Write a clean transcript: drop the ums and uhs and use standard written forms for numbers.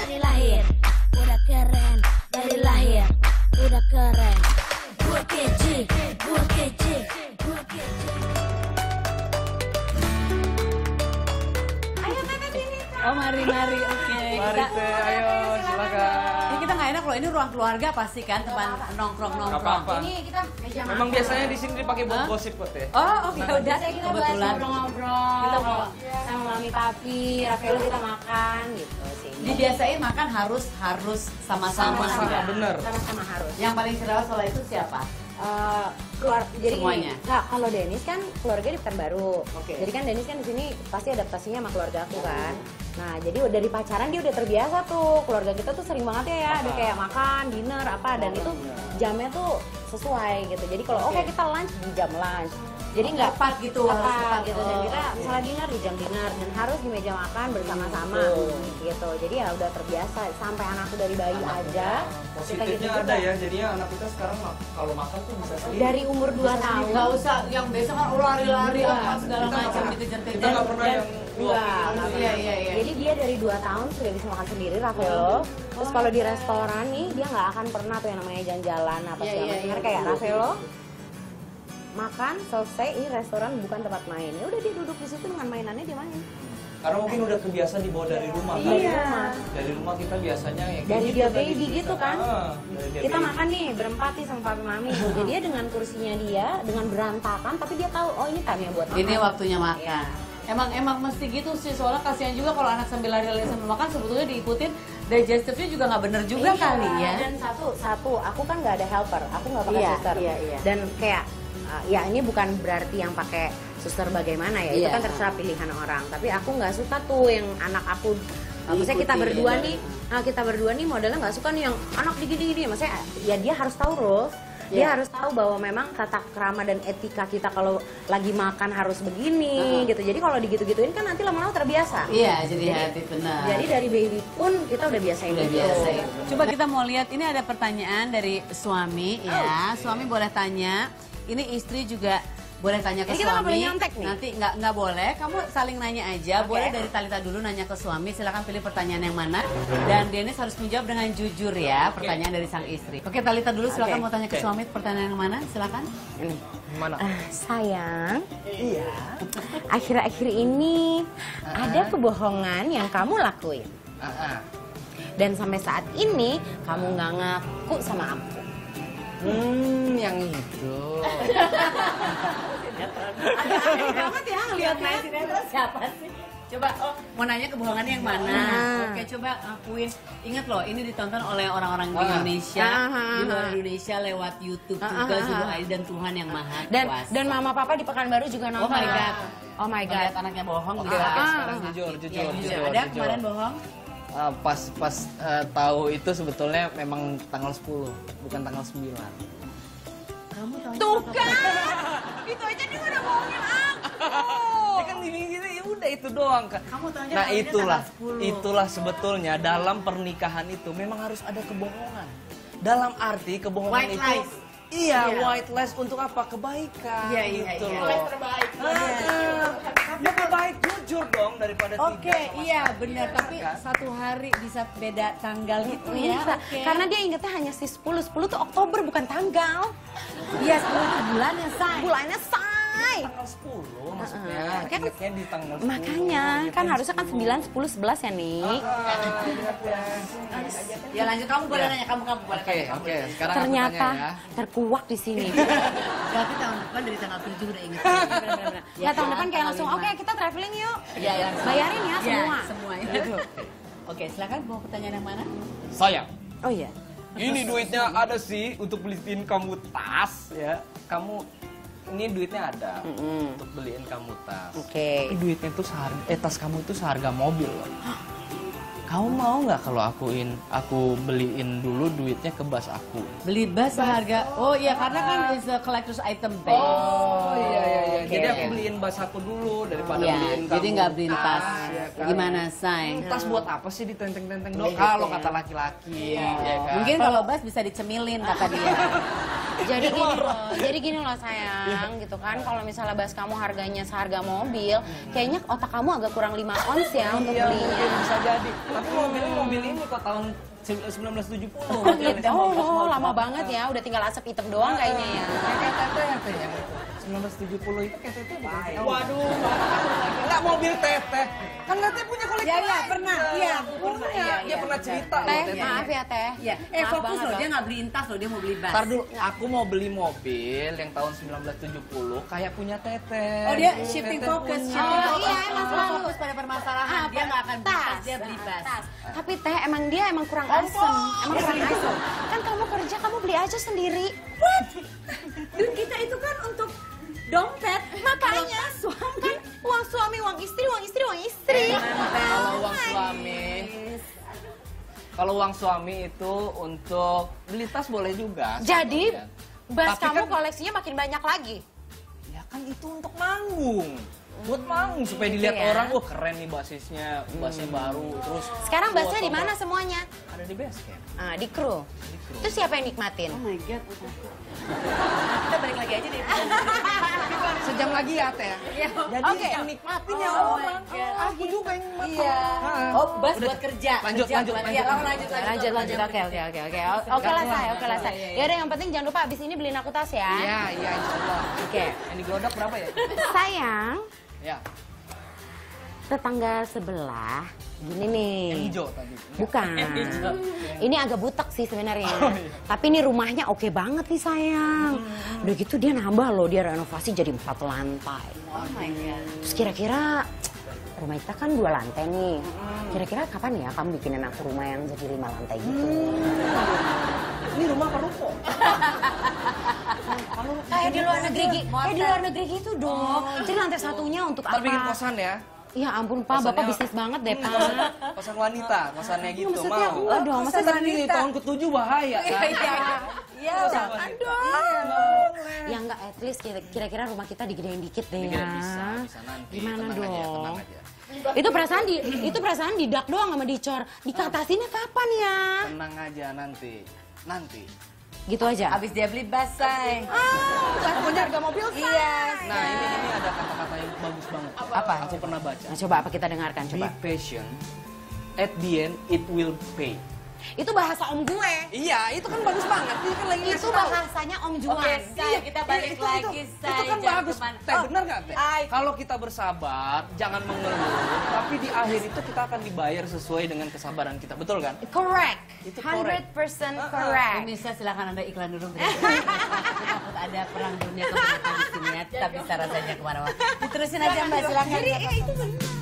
dari lahir udah keren, dari lahir udah keren. Gue kece, gue kece, gue kece. Ayo Teteh sini. Oh mari, oke. Mari Teh, ayo silakan. Ini kita nggak enak loh, ini ruang keluarga pasti kan, tempat nongkrong-nongkrong. Nggak apa-apa. Ini kita meja Memang makan. biasanya di sini dipakai buat gosip kok Teh. Oh, oke udah. Biasanya kita bahas Kebetulan. ngobrol-ngobrol. Kita mau sama Mami Papi, Rafael kita makan gitu sih. dibiasain makan harus sama-sama. Sama-sama, bener. Sama-sama harus. Yang paling cerewet soal itu siapa? Jadi Semuanya? nggak, kalau Denis kan keluarga di Pekanbaru. Oke. Jadi kan Denis kan di sini pasti adaptasinya sama keluarga aku kan. Nah jadi dari pacaran dia udah terbiasa tuh, keluarga kita tuh sering banget ya ada kayak makan, dinner apa, dan itu jamnya tuh sesuai gitu. Jadi kalau oke kita lunch di jam lunch. Jadi nggak Tepat gitu, harus tepat tepat. gitu. Dan kita misalnya dinner di jam dinner dan harus di meja makan bersama-sama gitu. Jadi ya udah terbiasa sampai anakku dari bayi aja. Kita gitu Positifnya ada ya, jadinya anak kita sekarang kalau makan tuh bisa sendiri. Dari umur 2 tahun. Nggak usah, yang biasa kan lari-lari Enggak. apa segala Kita nggak macam pernah- dikejar-kejar. kita nggak pernah yang Enggak. Iya. Jadi dia dari 2 tahun sudah bisa makan sendiri, Rafaelo. Terus kalau di restoran nih, dia nggak akan pernah tuh yang namanya jalan-jalan apa Iya, segala iya, macam. iya. Kayak Rafaelo, makan, selesai, ini restoran bukan tempat main. Ya udah dia duduk di situ dengan mainannya dia main. Karena mungkin udah kebiasa dibawa dari rumah kan. Iya. Dari rumah kita biasanya ya kayak Dari gitu dia tadi, baby bisa. gitu kan. Dari dia Kita baby. makan nih berempat nih sama papi mami. Jadi dia dengan kursinya dia, dengan berantakan, tapi dia tahu, oh ini time buat makan. Ini waktunya makan. Emang mesti gitu sih, soalnya kasihan juga kalau anak sambil lari-lari sambil makan, sebetulnya diikutin digestifnya juga nggak bener juga Iya, kali ya. Dan satu, aku kan nggak ada helper, aku nggak pakai Iya, suster. iya. Dan kayak ya ini bukan berarti yang pakai suster bagaimana ya, itu Iya. kan terserah pilihan orang. Tapi aku nggak suka tuh yang anak aku. Maksudnya kita Diikuti, berdua iya. nih, kita berdua nih modelnya nggak suka nih yang anak digini-gini. Maksudnya ya dia harus tahu rules. Dia Iya. harus tahu bahwa memang tata krama dan etika kita kalau lagi makan harus begini gitu. Jadi kalau digitu-gituin kan nanti lama-lama terbiasa. Iya, jadi hati benar. Jadi dari baby pun kita udah biasain Udah gitu. biasa ya. Coba kita mau lihat, ini ada pertanyaan dari suami ya. Suami boleh tanya, ini istri juga boleh tanya ke Ini kita nggak suami. boleh nyontek nih? Nanti nggak boleh, kamu saling nanya aja. Oke. Boleh dari Talita dulu nanya ke suami, silakan pilih pertanyaan yang mana. Dan Dennis harus menjawab dengan jujur ya, pertanyaan dari sang istri. Oke, Talita dulu silakan Oke. mau tanya ke suami pertanyaan yang mana, silakan. Ini. Gimana? Sayang, Iya. akhir-akhir ini ada kebohongan yang kamu lakuin. Dan sampai saat ini kamu nggak ngaku sama aku. Yang itu. Aneh banget ya ngeliat main sinetron siapa sih? Coba, mau nanya kebohongannya yang mana? Nah. Oke, coba akuin. Ingat loh, ini ditonton oleh orang-orang di Indonesia, di luar Indonesia lewat YouTube juga, Zulu ID dan Tuhan yang Maha Kuasa. Dan mama papa di Pekanbaru juga Oh nonton. my God. Oh my Ngeliat God. anaknya bohong Oke, bisa. oke, sekarang jujur. Ya, jujur. Ada kemarin bohong? Pas tahu itu sebetulnya memang tanggal 10, bukan tanggal 9. Kamu tahu Tuh kan, itu aja dia udah bohongin aku. Ya kan gini-gini ya udah itu doang kan. Kamu tahunya Nah tahunnya itulah, tanggal 10. itulah sebetulnya dalam pernikahan itu memang harus ada kebohongan. Dalam arti kebohongan White itu lies. Iya, Iya. white lies untuk apa? Kebaikan Iya, iya, gitu iya. loh. terbaik. Lebih baik jujur dong daripada Oke, tidak sama iya sekali. benar. Tapi Kan? satu hari bisa beda tanggal gitu ya. Bisa. Oke. Karena dia ingetnya hanya si 10. 10 tuh Oktober bukan tanggal. Iya, 10 itu bulannya, say. Bulannya say. Tanggal 10 maksudnya. Kan- Ingatnya di tanggal 10. Makanya kan harusnya kan 9, 10, 11 ya nih. Ya lanjut, kamu boleh nanya, kamu boleh Oke, tanya. oke. Sekarang aku Ternyata tanya ya. terkuak di sini. Berarti tahun depan dari tanggal 7 udah inget. Ya tahun depan kayak langsung, oke kita traveling yuk. Iya, ya. Bayarin ya semua. Semua ya. Oke, silakan mau pertanyaan yang mana? Sayang, Oh iya. ini duitnya ada sih untuk beliin kamu tas ya. Kamu ini duitnya ada untuk beliin kamu tas. Oke. Tapi duitnya itu tas kamu itu seharga mobil loh. Kamu mau nggak kalau aku beliin dulu duitnya ke bas aku? Beli bas seharga. Oh iya, karena kan is a collector's item bag. Oh iya. Oke, Jadi aku oke. beliin bas aku dulu daripada Iya, beliin kamu. jadi nggak beliin tas. ya kan? Gimana, say? Tas buat apa sih ditenteng-tenteng dong? Gitu Kalau ya. kata laki-laki, ya kan? Mungkin kalau bas bisa dicemilin kata dia. Jadi gini loh sayang, gitu kan. Kalau misalnya bas kamu harganya seharga mobil, kayaknya otak kamu agak kurang 5 ons ya untuk belinya. Mungkin bisa jadi. Tapi mobil ini kok tahun 1970. Gitu. Oh, lama banget ya. Udah tinggal asap hitam doang kayaknya ya. Kayak teteh ya, teh ya. 1970 itu kayak teteh bukan sih? Waduh, Enggak mobil teteh. Kan teteh punya koleksi. Iya, pernah. Iya, aku pernah. Punya. Dia pernah cerita loh, Teh, teteh. maaf ya teh. Iya. Maaf Fokus banget loh, loh. dia nggak beli tas loh, dia mau beli bus. Ntar dulu, aku mau beli mobil yang tahun 1970 kayak punya teteh. Oh dia shifting Teteh focus, punya. shifting Oh, focus. iya, emang selalu. Fokus pada permasalahan. Dia nggak akan beli tas, dia beli bus. Tapi teh dia emang kurang asem. Emang kurang asem. Kan kamu kerja, kamu beli aja sendiri. Duit kita itu kan untuk dompet. Makanya suami kan uang suami, uang istri, uang istri, uang istri. Kalau uang suami itu untuk beli tas boleh juga. Jadi bas Tapi kamu kan- koleksinya makin banyak lagi. Ya kan itu untuk manggung. Buat manggung supaya Gitu dilihat ya. orang, wah keren nih basisnya baru. Terus Sekarang wah, basnya di coba. mana semuanya? Ada di base camp. Ah, di kru. Itu siapa yang nikmatin? Oh my god. Kita balik lagi aja deh. Sejam lagi ya teh. Iya. Jadi Oke. yang nikmatin ya Oh orang. my God. Aku juga yang nikmatin. Iya. Hah. Oh, bus buat kerja. Lanjut, Kerja lanjut, buat- lanjut. Iya, kamu lanjut. Lanjut. Oke. Oke lah saya, oke lah saya. Ya udah yang penting jangan lupa abis ini beliin aku tas ya. Iya, insya Allah. Oke. Yang digelodok berapa ya? Sayang, Ya, tetangga sebelah gini nih. yang hijau tadi. Bukan. hijau. Ini agak butek sih sebenarnya. Oh, iya. Tapi ini rumahnya oke banget nih sayang. Udah gitu dia nambah loh, dia renovasi jadi 4 lantai. Oh my god. Terus kira-kira rumah kita kan 2 lantai nih. Kira-kira kapan ya kamu bikinin aku rumah yang jadi 5 lantai gitu? Ini rumah apa ruko? Kayak di luar negeri, kayak di luar negeri gitu dong. Jadi lantai satunya untuk Ntar bikin apa? kosan ya. Ya ampun Pak, Kosannya- Bapak bisnis banget deh Pak. Kosan wanita, kosannya gitu. Maksudnya Mau. enggak dong, masa Ntar ini tahun ke-7 bahaya kan? Iya, Jangan dong. Ya enggak, at least kira-kira rumah kita digedein dikit deh ya. Bisa nanti. Gimana Tenang aja, dong? tenang aja. Itu perasaan didak doang sama dicor. Dikatasinnya kapan ya? Tenang aja nanti. Gitu aja. Abis dia beli bus, say. Pokoknya harga mobil Iya. Nah ini ada kata-kata yang bagus banget. Apa? Aku pernah baca. Nah, coba apa kita dengarkan coba. Be patient. At the end it will pay. Itu bahasa om gue. Iya, itu kan bagus banget. Ini kan lagi Itu ngasih tahu. bahasanya om Juan. Oke, say, kita balik Itu- lagi, itu say. kan Jangan bagus. kemana- Teh, benar nggak Teh? Ay. Kalau kita bersabar, jangan mengeluh. Tapi di akhir itu kita akan dibayar sesuai dengan kesabaran kita. Betul kan? Correct. Itu correct. 100% correct. Pemirsa silakan Anda iklan dulu berikut. Aku takut ada perang dunia kebetulan di sini ya. Kita bisa rasanya kemana-mana. Diterusin aja Mbak, silakan. Jadi itu benar.